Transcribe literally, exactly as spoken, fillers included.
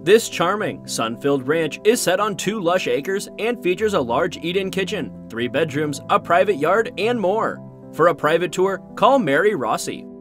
This charming, sun-filled ranch is set on two lush acres and features a large eat-in kitchen, three bedrooms, a private yard, and more. For a private tour, call Mary Rossi.